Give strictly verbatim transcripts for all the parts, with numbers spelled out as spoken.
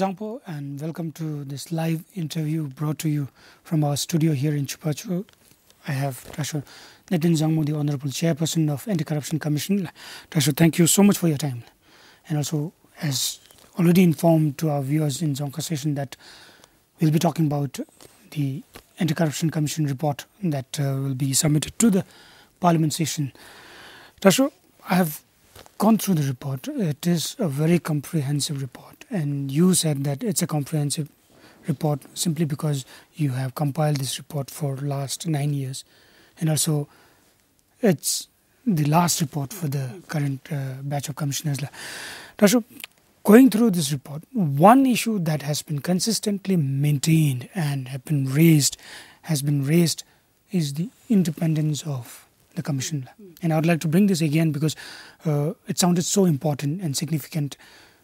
Zangmo, and welcome to this live interview brought to you from our studio here in Chupachu. I have Dasho Neten Zangmo, the Honorable Chairperson of Anti-Corruption Commission. Dasho, thank you so much for your time. And also, as already informed to our viewers in Zongka session, that we'll be talking about the Anti-Corruption Commission report that uh, will be submitted to the Parliament session. Dasho, I have gone through the report. It is a very comprehensive report. And you said that it's a comprehensive report simply because you have compiled this report for last nine years. And also, it's the last report for the current uh, batch of commissioners. Dasho, going through this report, one issue that has been consistently maintained and have been raised, has been raised is the independence of the commission. And I would like to bring this again because uh, it sounded so important and significant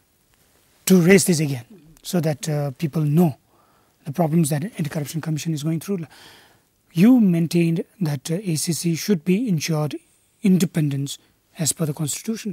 to raise this again so that uh, people know the problems that Anti-Corruption Commission is going through. You maintained that uh, A C C should be ensured independence as per the Constitution.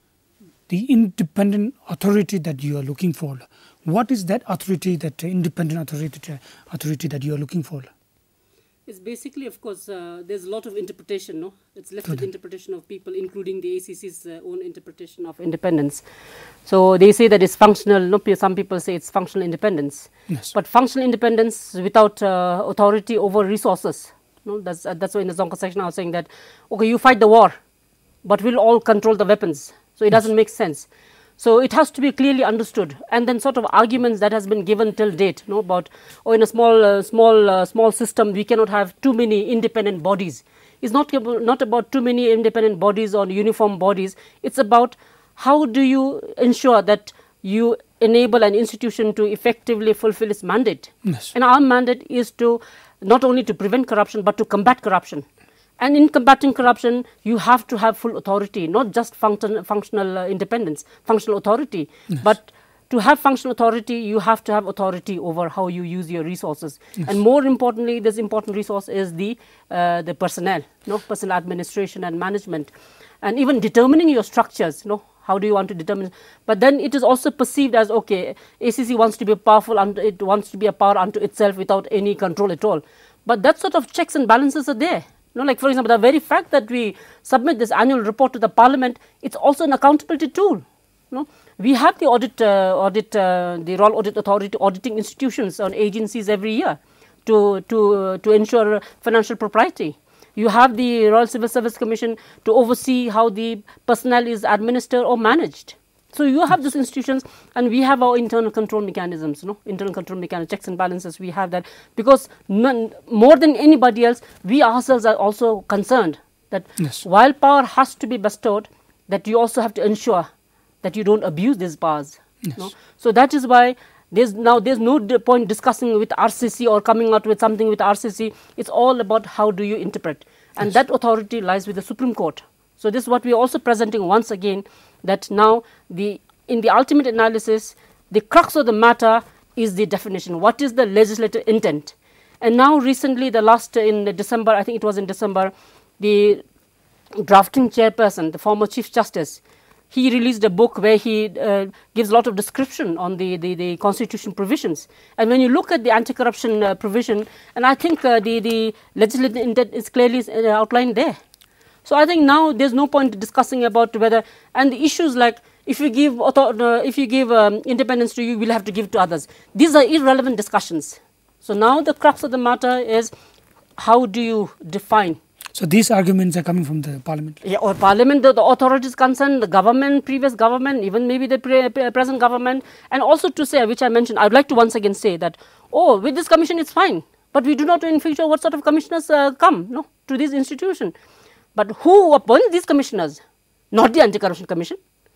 The independent authority that you are looking for, what is that authority, that uh, independent authority, uh, authority that you are looking for? It's basically, of course, uh, there's a lot of interpretation, no? It's left to the interpretation of people, including the A C C's uh, own interpretation of independence. So they say that it's functional, no? Some people say it's functional independence. Yes. But functional independence without uh, authority over resources, no? That's, uh, that's why in the Zongka section I was saying that, okay, you fight the war, but we'll all control the weapons. So it doesn't make sense. So it has to be clearly understood, and then sort of arguments that has been given till date, no, about oh, in a small, uh, small, uh, small system we cannot have too many independent bodies. It's not not about too many independent bodies or uniform bodies. It's about how do you ensure that you enable an institution to effectively fulfill its mandate. Yes. And our mandate is to not only to prevent corruption but to combat corruption. And in combating corruption, you have to have full authority, not just function, functional uh, independence, functional authority. Yes. But to have functional authority, you have to have authority over how you use your resources. Yes. And more importantly, this important resource is the uh, the personnel, no, personnel administration and management, and even determining your structures. No, how do you want to determine? But then it is also perceived as okay, A C C wants to be powerful, and it wants to be a power unto itself without any control at all. But that sort of checks and balances are there. No, like for example, the very fact that we submit this annual report to the Parliament, it's also an accountability tool. No, we have the audit, uh, audit, uh, the Royal Audit Authority auditing institutions on agencies every year to to uh, to ensure financial propriety. You have the Royal Civil Service Commission to oversee how the personnel is administered or managed. So you have these institutions, and we have our internal control mechanisms, no? Internal control mechanisms, checks and balances, we have that. Because none, more than anybody else, we ourselves are also concerned that yes. while power has to be bestowed, that you also have to ensure that you don't abuse these powers. Yes. No? So that is why there's now there's no point discussing with R C C or coming out with something with R C C. It's all about how do you interpret. And yes. that authority lies with the Supreme Court. So this is what we are also presenting once again, that now the in the ultimate analysis, the crux of the matter is the definition. What is the legislative intent? And now recently, the last uh, in December, I think it was in December, the drafting chairperson, the former Chief Justice, he released a book where he uh, gives a lot of description on the, the, the constitution provisions. And when you look at the anti-corruption uh, provision, and I think uh, the, the legislative intent is clearly uh, outlined there. So I think now there's no point discussing about whether, and the issues like if you give author, uh, if you give um, independence to you, we'll have to give to others. These are irrelevant discussions. So now the crux of the matter is how do you define? So these arguments are coming from the Parliament? Yeah, or Parliament, the, the authorities concerned, the government, previous government, even maybe the pre pre present government. And also to say, which I mentioned, I would like to once again say that, oh, with this commission it's fine. But we do not know in future what sort of commissioners uh, come no, to this institution. But who appoints these commissioners? Not the Anti-Corruption Commission.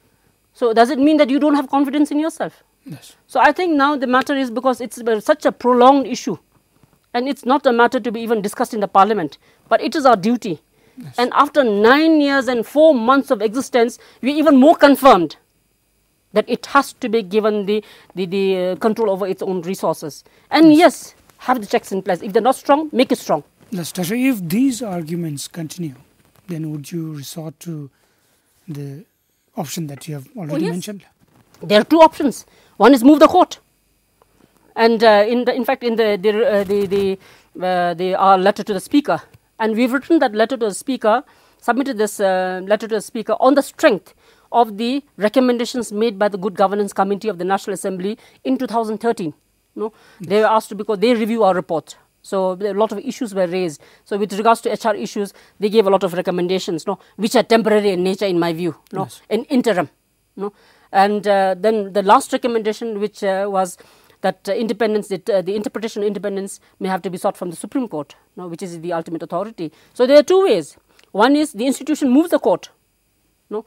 So does it mean that you don't have confidence in yourself? Yes. So I think now the matter is because it's such a prolonged issue. And it's not a matter to be even discussed in the Parliament. But it is our duty. Yes. And after nine years and four months of existence, we are even more confirmed that it has to be given the, the, the uh, control over its own resources. And yes. yes, have the checks in place. If they're not strong, make it strong. Yes, Dasho, if these arguments continue, then would you resort to the option that you have already oh, yes. mentioned? There are two options. One is move the court. And uh, in, the, in fact, in the, the, uh, the, the, uh, the our letter to the Speaker, and we've written that letter to the Speaker, submitted this uh, letter to the Speaker on the strength of the recommendations made by the Good Governance Committee of the National Assembly in two thousand thirteen. No? Yes. They were asked to, because they review our report. So a lot of issues were raised. So with regards to H R issues, they gave a lot of recommendations, no, which are temporary in nature, in my view, no, yes. in interim, no. And uh, then the last recommendation, which uh, was that uh, independence, that, uh, the interpretation of independence may have to be sought from the Supreme Court, no, which is the ultimate authority. So there are two ways. One is the institution moves the court. No,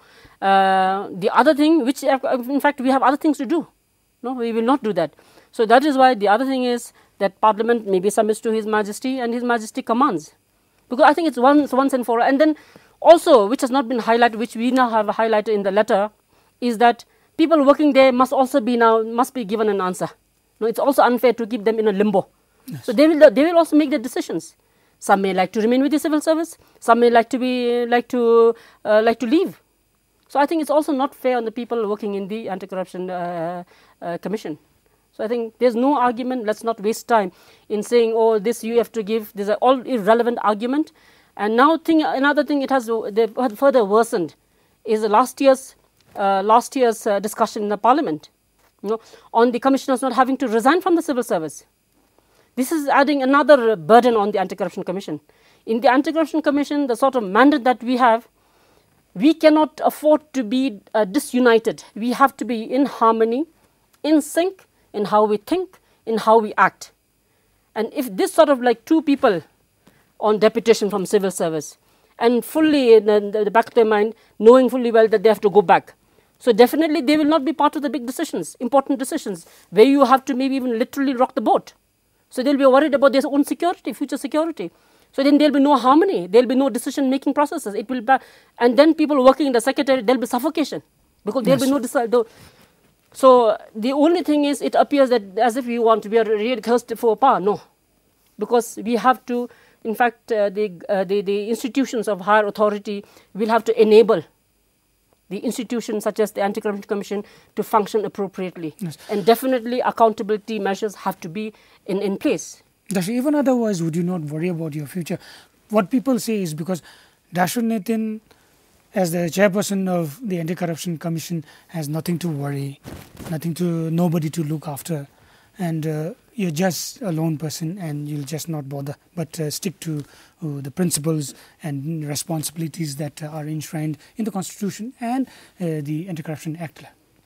uh, the other thing, which uh, in fact we have other things to do. No, we will not do that. So that is why the other thing is that Parliament maybe submits to His Majesty and His Majesty commands. Because I think it's once, once and for all. And then also, which has not been highlighted, which we now have highlighted in the letter, is that people working there must also be now, must be given an answer. No, it's also unfair to keep them in a limbo. Yes. So they will, they will also make their decisions. Some may like to remain with the civil service. Some may like to be, like to, uh, like to leave. So I think it's also not fair on the people working in the Anti-Corruption uh, uh, Commission. So I think there's no argument. Let's not waste time in saying, oh, this you have to give. These are all irrelevant argument. And now thing, another thing it has further worsened is last year's uh, last year's uh, discussion in the Parliament, you know, on the commissioners not having to resign from the civil service. This is adding another burden on the Anti-Corruption Commission. In the Anti-Corruption Commission, the sort of mandate that we have, we cannot afford to be uh, disunited. We have to be in harmony, in sync, in how we think, in how we act. And if this sort of like two people on deputation from civil service and fully in the, the back of their mind, knowing fully well that they have to go back. So definitely they will not be part of the big decisions, important decisions, where you have to maybe even literally rock the boat. So they'll be worried about their own security, future security. So then there'll be no harmony, there'll be no decision-making processes. It will be, and then people working in the secretariat, there'll be suffocation because there'll yes. be no decision. So the only thing is, it appears that as if we want, we are really thirsty for power. No, because we have to, in fact, uh, the, uh, the, the institutions of higher authority will have to enable the institutions such as the Anti-Corruption Commission to function appropriately. Yes. And definitely accountability measures have to be in, in place. Dasho, even otherwise, would you not worry about your future? What people say is because Dasho Neten, as the chairperson of the Anti-Corruption Commission, has nothing to worry, nothing to, nobody to look after, and uh, you're just a lone person and you'll just not bother, but uh, stick to uh, the principles and responsibilities that uh, are enshrined in the Constitution and uh, the Anti-Corruption Act.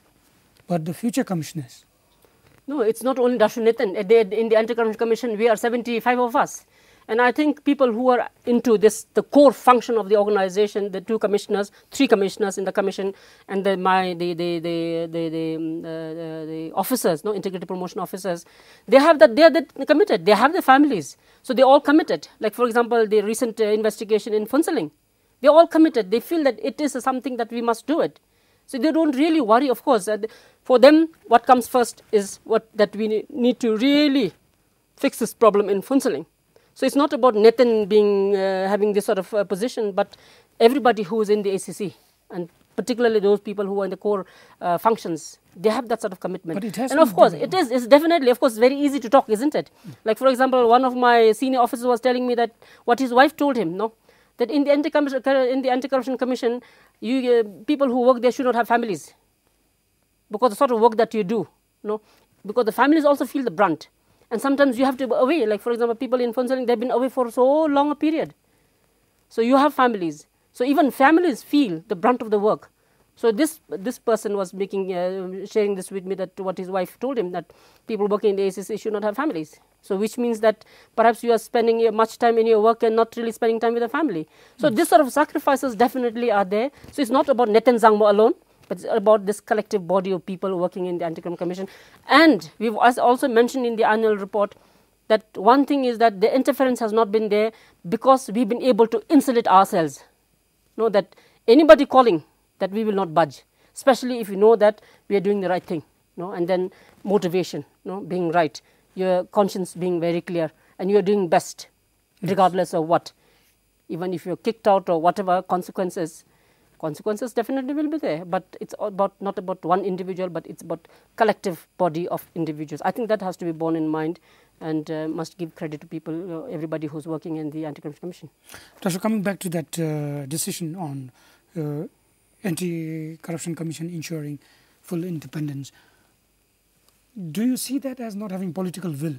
But the future commissioners? No, it's not only Dasho Neten. In the Anti-Corruption Commission, we are seventy-five of us. And I think people who are into this, the core function of the organization, the two commissioners, three commissioners in the commission, and the my the the the the, the, um, the, the officers, no integrity promotion officers, they have that they are that committed. They have their families, so they all committed. Like for example, the recent uh, investigation in Phuntsholing, they all committed. They feel that it is uh, something that we must do it. So they don't really worry. Of course, uh, for them, what comes first is what that we need to really fix this problem in Phuntsholing. So it's not about Neten being uh, having this sort of uh, position, but everybody who is in the A C C, and particularly those people who are in the core uh, functions, they have that sort of commitment. But it has and of course, it is it's definitely, of course, very easy to talk, isn't it? Mm. Like for example, one of my senior officers was telling me that what his wife told him, no, that in the anti-corruption in the Anti-Corruption Commission, you uh, people who work there should not have families, because the sort of work that you do, no, because the families also feel the brunt. And sometimes you have to be away, like for example, people in Phuntsholing, they've been away for so long a period. So you have families. So even families feel the brunt of the work. So this this person was making, uh, sharing this with me, that what his wife told him, that people working in the A C C should not have families. So which means that perhaps you are spending much time in your work and not really spending time with the family. So yes. this sort of sacrifices definitely are there. So it's not about Neten Zangmo alone, but it's about this collective body of people working in the Anti-Corruption Commission. And we've also mentioned in the annual report that one thing is that the interference has not been there because we've been able to insulate ourselves. Know that anybody calling, that we will not budge, especially if you know that we are doing the right thing. No? And then motivation, no? Being right, your conscience being very clear, and you are doing best, regardless of what. Even if you're kicked out or whatever consequences, consequences definitely will be there, but it's about not about one individual, but it's about collective body of individuals. I think that has to be borne in mind, and uh, must give credit to people, uh, everybody who's working in the Anti-Corruption Commission. Dasho, coming back to that uh, decision on uh, Anti-Corruption Commission ensuring full independence, do you see that as not having political will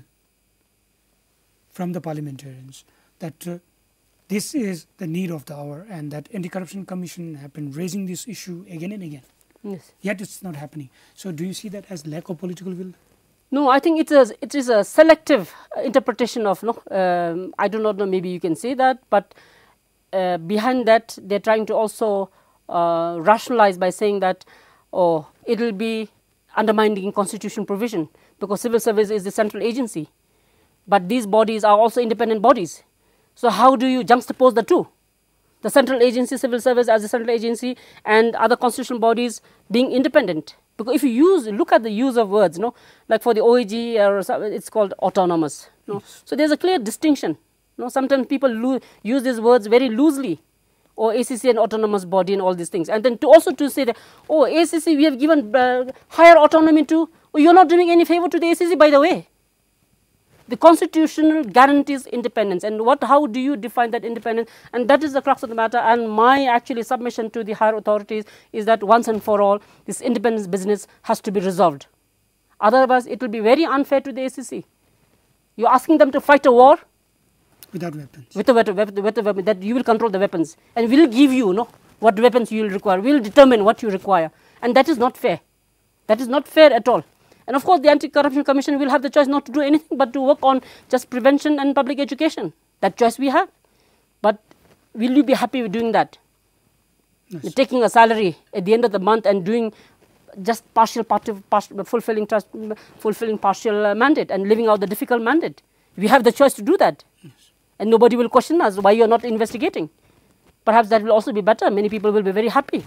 from the parliamentarians, that uh, this is the need of the hour, and that Anti-Corruption Commission have been raising this issue again and again, yes, yet it's not happening? So do you see that as lack of political will? No, I think it is, it is a selective interpretation of, no, um, I do not know, maybe you can say that, but uh, behind that they're trying to also uh, rationalize by saying that, oh, it will be undermining constitution provision because civil service is the central agency, but these bodies are also independent bodies. So how do you juxtapose the two? The central agency, civil service as a central agency, and other constitutional bodies being independent. Because if you use, look at the use of words, no, like for the O A G, or it's called autonomous. No? Yes. So there's a clear distinction. No? Sometimes people use these words very loosely, or A C C an autonomous body and all these things. And then to also to say that, oh, A C C, we have given uh, higher autonomy to, oh, you're not doing any favor to the A C C, by the way. The constitutional guarantees independence, and what, how do you define that independence? And that is the crux of the matter. And my actually submission to the higher authorities is that once and for all, this independence business has to be resolved. Otherwise, it will be very unfair to the A C C. You're asking them to fight a war without weapons. With a weapon, with a weapon, that you will control the weapons, and we'll give you, no, what weapons you will require. We'll determine what you require, and that is not fair. That is not fair at all. And of course, the Anti-Corruption Commission will have the choice not to do anything but to work on just prevention and public education. That choice we have. But will you be happy with doing that? Yes. You're taking a salary at the end of the month and doing just partial, partial, partial fulfilling, trust, fulfilling partial uh, mandate and living out the difficult mandate. We have the choice to do that. Yes. And nobody will question us why you're not investigating. Perhaps that will also be better. Many people will be very happy.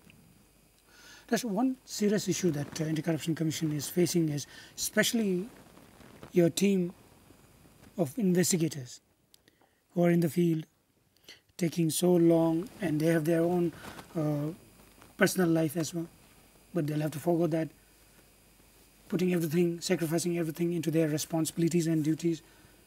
That's one serious issue that the uh, Anti-Corruption Commission is facing, is especially your team of investigators who are in the field, taking so long, and they have their own uh, personal life as well, but they'll have to forego that, putting everything, sacrificing everything into their responsibilities and duties.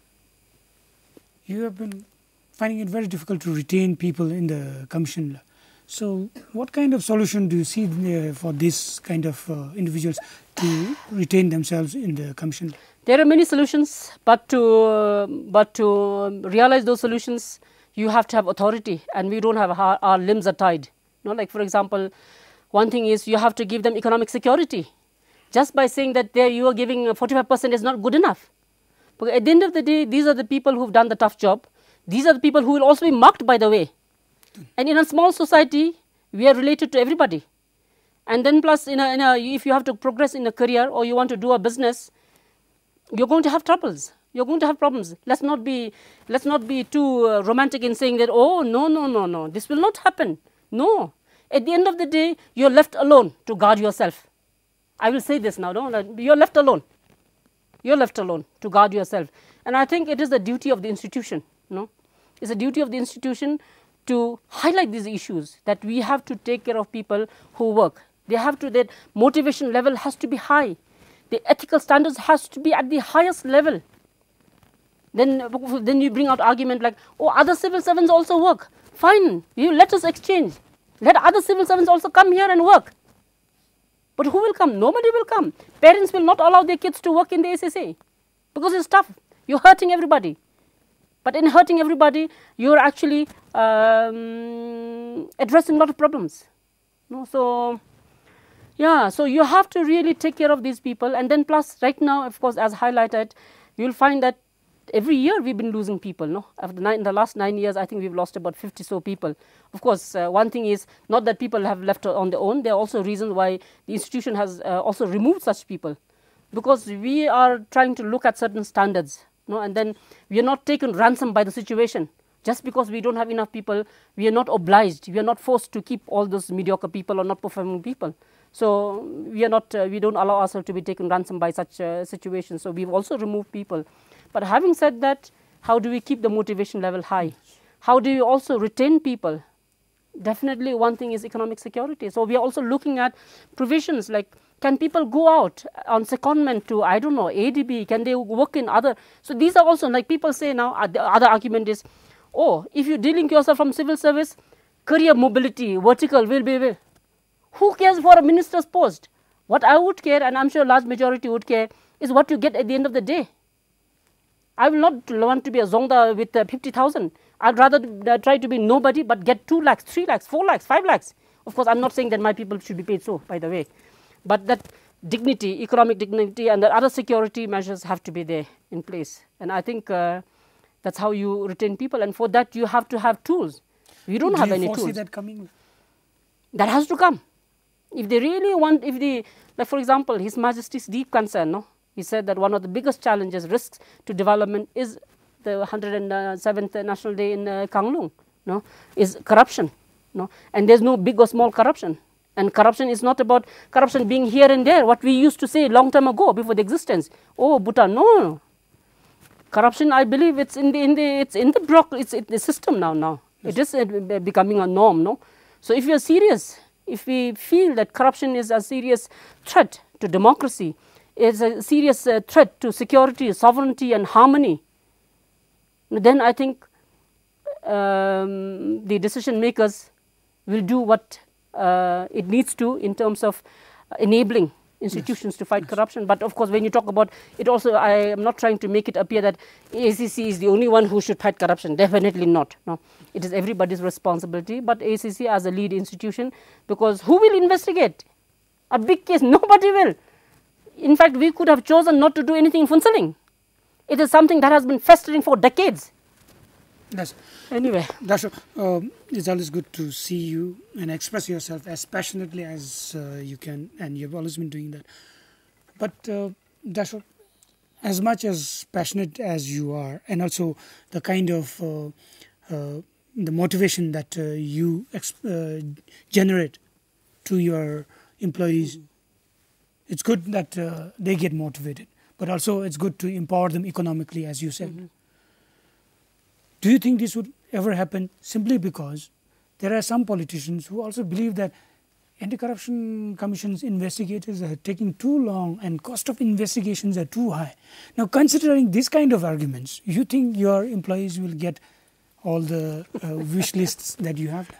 You have been finding it very difficult to retain people in the commission. So what kind of solution do you see uh, for this kind of uh, individuals to retain themselves in the commission? There are many solutions, but to, uh, but to realize those solutions, you have to have authority, and we don't have, our, our limbs are tied. You know, like for example, one thing is you have to give them economic security. Just by saying that there you are giving forty-five percent is not good enough. But at the end of the day, these are the people who've done the tough job. These are the people who will also be marked, by the way. And in a small society, we are related to everybody. And then plus, in a, in a, if you have to progress in a career or you want to do a business, you're going to have troubles. You're going to have problems. Let's not be, let's not be too uh, romantic in saying that, oh, no, no, no, no, this will not happen. No. At the end of the day, you're left alone to guard yourself. I will say this now, no? You're left alone. You're left alone to guard yourself. And I think it is the duty of the institution, no? It's a duty of the institution to highlight these issues, that we have to take care of people who work. They have to, that motivation level has to be high. The ethical standards has to be at the highest level. Then, then you bring out argument like, oh, other civil servants also work. Fine, you let us exchange. Let other civil servants also come here and work. But who will come? Nobody will come. Parents will not allow their kids to work in the A C C because it's tough. You're hurting everybody. But in hurting everybody, you're actually um, addressing a lot of problems. No? So, yeah, so you have to really take care of these people. And then plus, right now, of course, as highlighted, you'll find that every year we've been losing people. No? After nine, in the last nine years, I think we've lost about fifty so people. Of course, uh, one thing is not that people have left on their own. There are also reasons why the institution has uh, also removed such people. Because we are trying to look at certain standards. No, and then we are not taken ransom by the situation. Just because we don't have enough people, we are not obliged. We are not forced to keep all those mediocre people or not performing people. So we are not. Uh, we don't allow ourselves to be taken ransom by such uh, situations. So we've also removed people. But having said that, how do we keep the motivation level high? How do you also retain people? Definitely one thing is economic security. So we are also looking at provisions like, can people go out on secondment to, I don't know, A D B? Can they work in other? So these are also, like people say now, uh, the other argument is, oh, if you delink yourself from civil service, career mobility, vertical will be, will. Who cares for a minister's post? What I would care, and I'm sure a large majority would care, is what you get at the end of the day. I will not want to be a Zongda with uh, fifty thousand. I'd rather uh, try to be nobody but get two lakhs, three lakhs, four lakhs, five lakhs. Of course, I'm not saying that my people should be paid so, by the way. But that dignity, economic dignity, and the other security measures have to be there in place. And I think uh, that's how you retain people. And for that, you have to have tools. We don't Do have you any foresee tools. that coming? That has to come. If they really want, if they, like for example, His Majesty's deep concern, no? He said that one of the biggest challenges, risks to development is the one hundred seventh National Day in uh, Kanglung, no? Is corruption. No? And there's no big or small corruption. And corruption is not about corruption being here and there, what we used to say long time ago before the existence. Oh, Bhutan, no, no. Corruption, I believe it's in the, in the, it's in the block, it's in the system now. now. Yes. It is uh, becoming a norm, no? So if you're serious, if we feel that corruption is a serious threat to democracy, is a serious uh, threat to security, sovereignty and harmony, then I think um, the decision makers will do what uh, it needs to in terms of uh, enabling institutions yes. to fight yes. corruption. But of course, when you talk about it also, I am not trying to make it appear that A C C is the only one who should fight corruption. Definitely not. No, it is everybody's responsibility, but A C C as a lead institution, because who will investigate a big case? Nobody will. In fact, we could have chosen not to do anything in Phunsaling. It is something that has been festering for decades. Yes. Anyway. Dasho, uh, it's always good to see you and express yourself as passionately as uh, you can, and you've always been doing that. But uh, Dasho, as much as passionate as you are, and also the kind of uh, uh, the motivation that uh, you exp uh, generate to your employees, mm-hmm. it's good that uh, they get motivated, but also it's good to empower them economically, as you said. Mm-hmm. Do you think this would ever happen simply because there are some politicians who also believe that anti-corruption commission's investigators are taking too long and cost of investigations are too high? Now, considering this kind of arguments, you think your employees will get all the uh, wish lists that you have?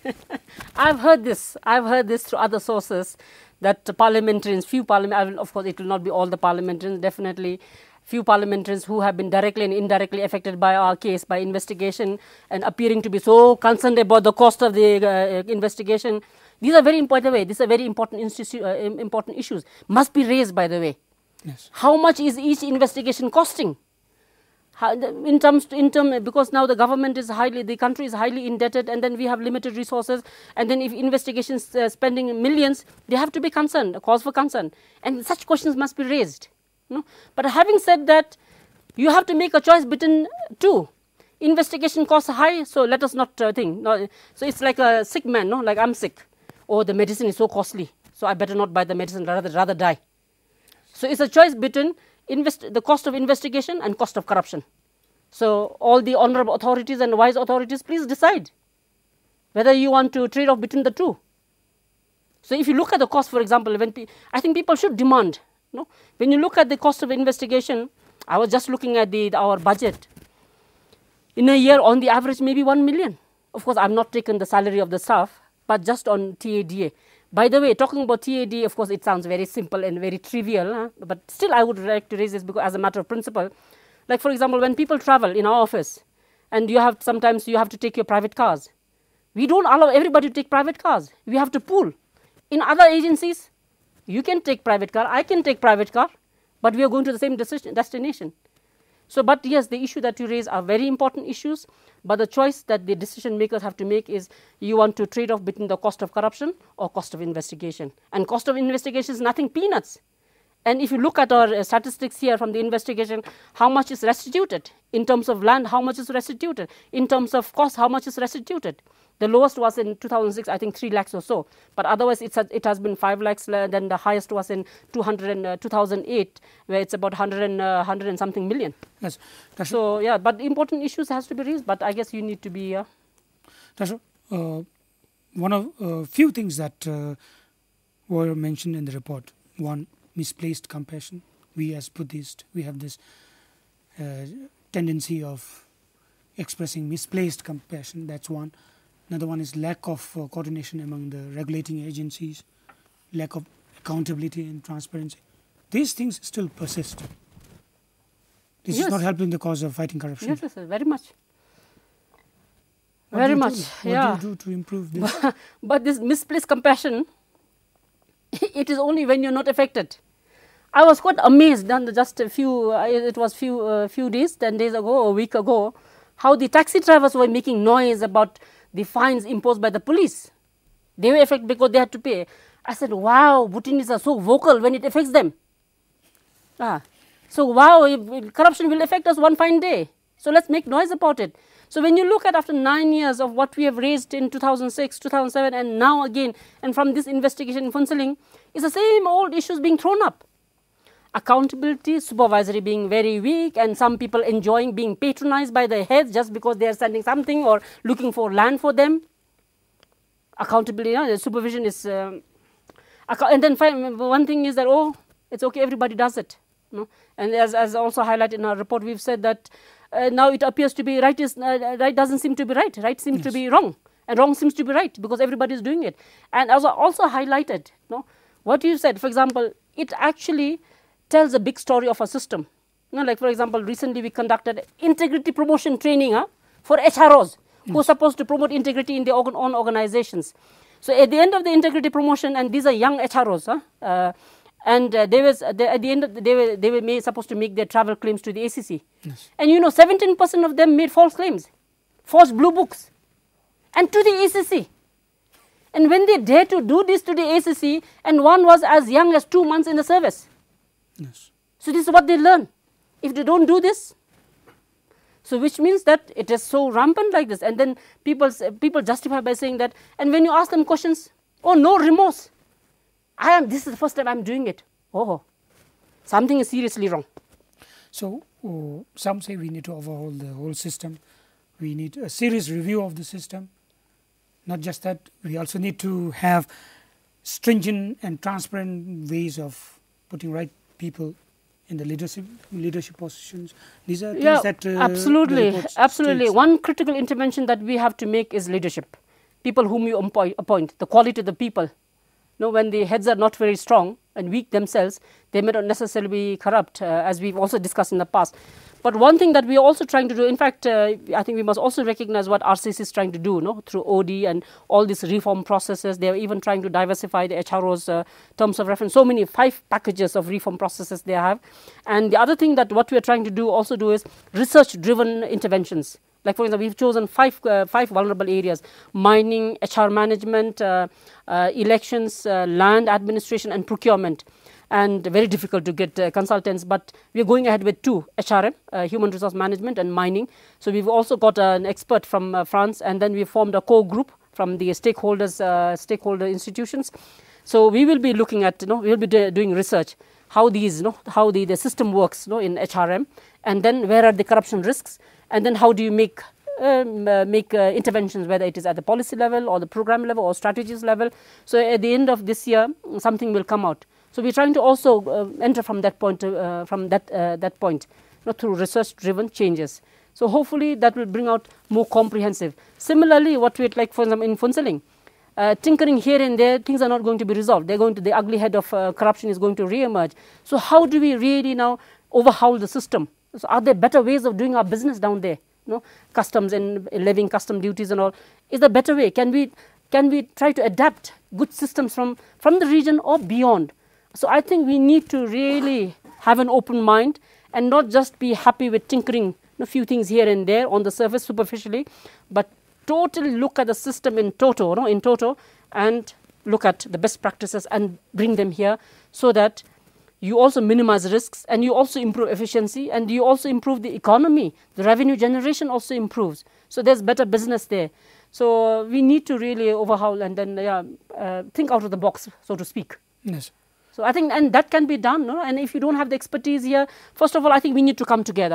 I've heard this. I've heard this through other sources, that parliamentarians, few parliament, of course it will not be all the parliamentarians, definitely few parliamentarians who have been directly and indirectly affected by our case, by investigation, and appearing to be so concerned about the cost of the uh, investigation. These are very important way. These are very important institu uh, important issues. Must be raised, by the way. Yes. How much is each investigation costing? How, in terms, in term, because now the government is highly, the country is highly indebted, and then we have limited resources, and then if investigations uh, spending millions, they have to be concerned, a cause for concern, and such questions must be raised. No? But having said that, you have to make a choice between two. Investigation costs high, so let us not uh, think. No, so it's like a sick man, no? Like I'm sick, or the medicine is so costly, so I better not buy the medicine, rather rather die. So it's a choice between invest the cost of investigation and cost of corruption. So all the honorable authorities and wise authorities, please decide whether you want to trade off between the two. So if you look at the cost, for example, when pe I think people should demand. No, when you look at the cost of investigation, I was just looking at the, the our budget. In a year, on the average, maybe one million. Of course, I'm not taking the salary of the staff, but just on T A D A. By the way, talking about T A D A, of course, it sounds very simple and very trivial, huh? But still I would like to raise this because as a matter of principle. Like, for example, when people travel in our office, and you have sometimes you have to take your private cars. We don't allow everybody to take private cars. We have to pool. In other agencies, you can take private car, I can take private car, but we are going to the same decision, destination. So, but yes, the issue that you raise are very important issues, but the choice that the decision makers have to make is you want to trade off between the cost of corruption or cost of investigation. And cost of investigation is nothing peanuts. And if you look at our uh, statistics here from the investigation, how much is restituted? In terms of land, how much is restituted? In terms of cost, how much is restituted? The lowest was in two thousand six, I think three lakhs or so. But otherwise, it's a, it has been five lakhs. Then the highest was in two hundred, uh, two thousand eight, where it's about one hundred and, uh, one hundred and something million. Yes. Dasho, so, yeah, but important issues has to be raised. But I guess you need to be... Uh, Dasho, uh, one of a uh, few things that uh, were mentioned in the report. One, misplaced compassion. We as Buddhists, we have this uh, tendency of expressing misplaced compassion. That's one. Another one is lack of uh, coordination among the regulating agencies, lack of accountability and transparency. These things still persist. This yes. is not helping the cause of fighting corruption. Yes, yes, very much. What very do much, do? What yeah. do you do to improve this? But, but this misplaced compassion, it is only when you're not affected. I was quite amazed, and just a few, uh, it was few uh, few days, ten days ago, or a week ago, how the taxi drivers were making noise about the fines imposed by the police. They were affected because they had to pay. I said, wow, Bhutanese are so vocal when it affects them. Ah. So, wow, if, if corruption will affect us one fine day. So, let's make noise about it. So, when you look at after nine years of what we have raised in two thousand six, two thousand seven, and now again, and from this investigation in Phuntsholing, it's the same old issues being thrown up. Accountability, supervisory being very weak, and some people enjoying being patronized by the heads just because they are sending something or looking for land for them. Accountability, you know, the supervision is, um, and then one thing is that, oh, it's okay, everybody does it. You know? And as, as also highlighted in our report, we've said that uh, now it appears to be right, is, uh, right doesn't seem to be right, right seems yes. to be wrong, and wrong seems to be right because everybody is doing it. And also, also highlighted, you know, what you said, for example, it actually tells a big story of a system. You know, like for example, recently we conducted integrity promotion training huh, for H R Os yes. who are supposed to promote integrity in their organ own organizations. So at the end of the integrity promotion, and these are young H R Os, huh, uh, and uh, they was they, at the end of the, they were they were made, supposed to make their travel claims to the A C C, yes. and you know, seventeen percent of them made false claims, false blue books, and to the A C C. And when they dare to do this to the A C C, and one was as young as two months in the service. Yes. So this is what they learn. If they don't do this, so which means that it is so rampant like this. And then people people justify by saying that. And when you ask them questions, oh, no remorse. I am. This is the first time I'm doing it. Oh, something is seriously wrong. So oh, some say we need to overhaul the whole system. We need a serious review of the system. Not just that, we also need to have stringent and transparent ways of putting right people in the leadership leadership positions. These are things yeah, that uh, absolutely, absolutely. states. One critical intervention that we have to make is leadership. People whom you appoint, the quality of the people. You know, when the heads are not very strong and weak themselves, they may not necessarily be corrupt, uh, as we've also discussed in the past. But one thing that we are also trying to do, in fact, uh, I think we must also recognize what R C C is trying to do, no? Through O D and all these reform processes. They are even trying to diversify the H R O's uh, terms of reference. So many, five packages of reform processes they have. And the other thing that what we are trying to do also do is research-driven interventions. Like, for example, we've chosen five, uh, five vulnerable areas: mining, H R management, uh, uh, elections, uh, land administration, and procurement. And very difficult to get uh, consultants, but we are going ahead with two: H R M, uh, human resource management, and mining. So we've also got uh, an expert from uh, France, and then we formed a core group from the stakeholders, uh, stakeholder institutions. So we will be looking at, you know, we will be do doing research how these, you know, how the, the system works, you know, in H R M, and then where are the corruption risks, and then how do you make um, uh, make uh, interventions, whether it is at the policy level or the program level or strategies level. So at the end of this year, something will come out. So we're trying to also uh, enter from that point, uh, from that uh, that point, you know, through research-driven changes. So hopefully that will bring out more comprehensive. Similarly, what we like, for example, in Phuntsholing, uh, tinkering here and there, things are not going to be resolved. They're going to the ugly head of uh, corruption is going to re-emerge. So how do we really now overhaul the system? So are there better ways of doing our business down there? You know, customs and levying custom duties and all. Is there a better way? Can we can we try to adapt good systems from from the region or beyond? So I think we need to really have an open mind and not just be happy with tinkering a few things here and there on the surface superficially, but totally look at the system in toto, no, in toto, and look at the best practices and bring them here so that you also minimize risks and you also improve efficiency and you also improve the economy. The revenue generation also improves. So there's better business there. So uh, we need to really overhaul and then uh, uh, think out of the box, so to speak. Yes. So I think, and that can be done, no? And if you don't have the expertise here, first of all, I think we need to come together.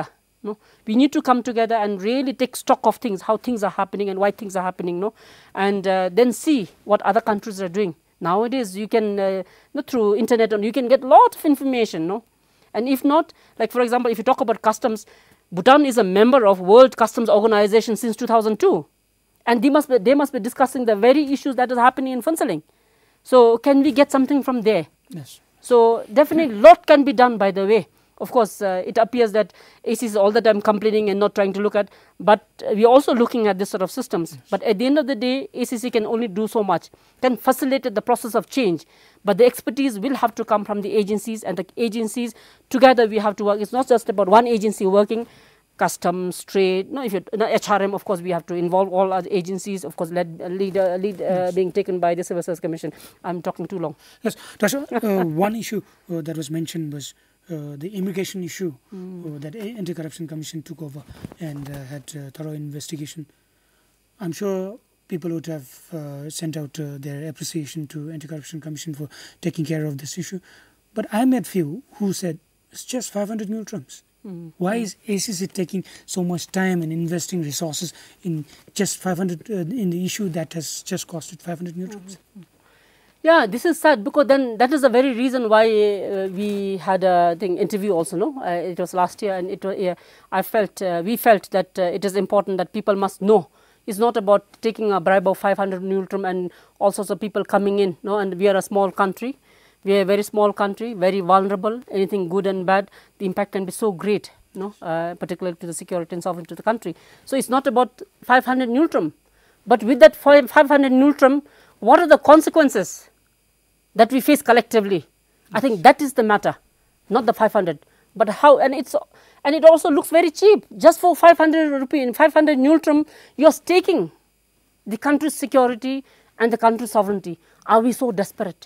No, we need to come together and really take stock of things, how things are happening and why things are happening. No, and uh, then see what other countries are doing. Nowadays, you can uh, no, through internet and you can get a lot of information. No, and if not, like for example, if you talk about customs, Bhutan is a member of World Customs Organization since two thousand two, and they must be, they must be discussing the very issues that is happening in Phuntsholing. So, can we get something from there? Yes. So, definitely, lot can be done. By the way. Of course, uh, it appears that A C C is all the time complaining and not trying to look at, but we are also looking at this sort of systems. Yes. But at the end of the day, A C C can only do so much, can facilitate the process of change. But the expertise will have to come from the agencies, and the agencies together we have to work. It's not just about one agency working, customs, trade. No, if you no, H R M, of course, we have to involve all other agencies. Of course, led, lead, uh, lead uh, yes. being taken by the Civil Service Commission. I'm talking too long. Yes, Dasho, uh, one issue uh, that was mentioned was Uh, the immigration issue mm. uh, that Anti-Corruption Commission took over and uh, had uh, thorough investigation. I'm sure people would have uh, sent out uh, their appreciation to Anti-Corruption Commission for taking care of this issue. But I met few who said it's just five hundred mil trumps. Mm. Why is A C C taking so much time and investing resources in just five hundred uh, in the issue that has just costed five hundred mil trumps? Mm-hmm. Yeah, this is sad because then that is the very reason why uh, we had a thing interview also. No, uh, it was last year, and it was. Yeah, I felt uh, we felt that uh, it is important that people must know. It's not about taking a bribe of five hundred neutrum and all sorts of people coming in. No, and we are a small country. We are a very small country, very vulnerable. Anything good and bad, the impact can be so great. No, uh, particularly to the security and sovereignty of the country. So it's not about five hundred neutrum, but with that five hundred neutrum, what are the consequences that we face collectively? I think that is the matter, not the five hundred, but how. And it's and it also looks very cheap. Just for five hundred rupee in five hundred neutrum, you are staking the country's security and the country's sovereignty. Are we so desperate?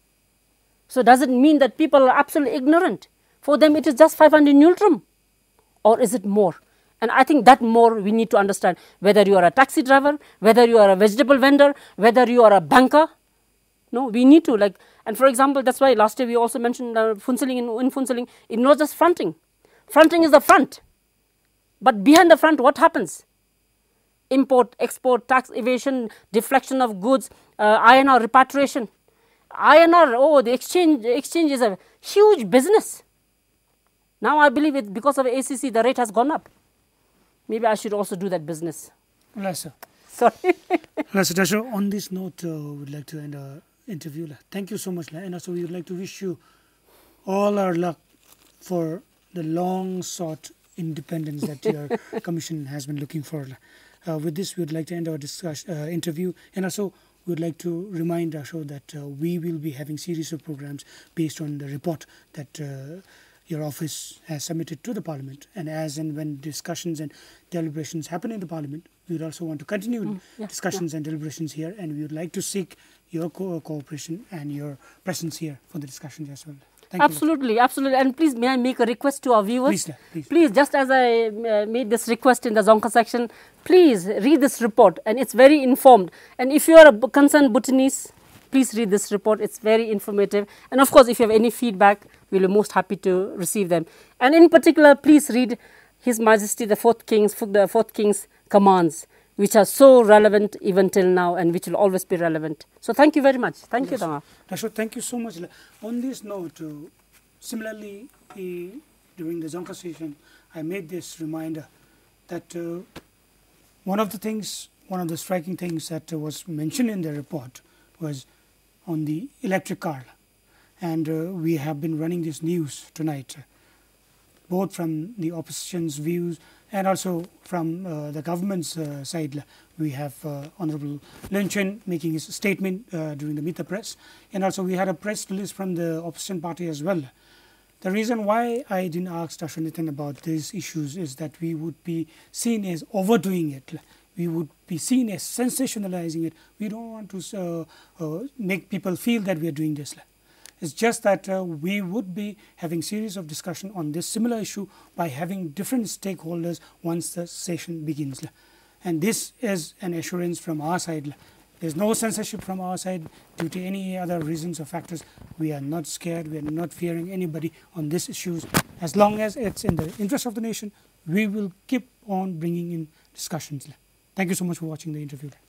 So does it mean that people are absolutely ignorant? For them, it is just five hundred neutrum, or is it more? And I think that more we need to understand. Whether you are a taxi driver, whether you are a vegetable vendor, whether you are a banker. No, we need to like, and for example, that's why last year we also mentioned uh, Phuntsholing. In, in Phuntsholing, it's not just fronting. Fronting is the front, but behind the front, what happens? Import, export, tax evasion, deflection of goods, uh, I N R repatriation. I N R, oh, the exchange exchange is a huge business. Now I believe it because of A C C, the rate has gone up. Maybe I should also do that business. Lassa. Sorry. Lassa, Dasho, on this note, uh, we would like to end our interview. Thank you so much. And also we would like to wish you all our luck for the long sought independence that your commission has been looking for. Uh, with this, we would like to end our discussion, uh, interview. And also we would like to remind Dasho that uh, we will be having series of programs based on the report that uh, your office has submitted to the Parliament, and as and when discussions and deliberations happen in the Parliament, we would also want to continue mm, yeah, discussions yeah. and deliberations here, and we would like to seek your co cooperation and your presence here for the discussions as well. Thank absolutely, you. absolutely. And please, may I make a request to our viewers? Please, please. please just as I uh, made this request in the Zonka section, please read this report, and it's very informed. And if you are a concerned Bhutanese, please read this report. It's very informative. And of course, if you have any feedback, we'll be most happy to receive them. And in particular, please read His Majesty the Fourth King's, the Fourth King's commands, which are so relevant even till now and which will always be relevant. So thank you very much. Thank yes. you, Dawa. Dasho, thank you so much. On this note, uh, similarly, uh, during the Zonka session, I made this reminder that uh, one of the things, one of the striking things that uh, was mentioned in the report was on the electric car. And uh, we have been running this news tonight, uh, both from the opposition's views and also from uh, the government's uh, side. We have uh, Honorable Lin Chen making his statement uh, during the Meet the Press, and also we had a press release from the opposition party as well. The reason why I didn't ask Dasho Neten about these issues is that we would be seen as overdoing it. We would be seen as sensationalizing it. We don't want to uh, uh, make people feel that we are doing this. It's just that uh, we would be having series of discussion on this similar issue by having different stakeholders once the session begins. And this is an assurance from our side. There's no censorship from our side due to any other reasons or factors. We are not scared. We are not fearing anybody on these issues. As long as it's in the interest of the nation, we will keep on bringing in discussions. Thank you so much for watching the interview.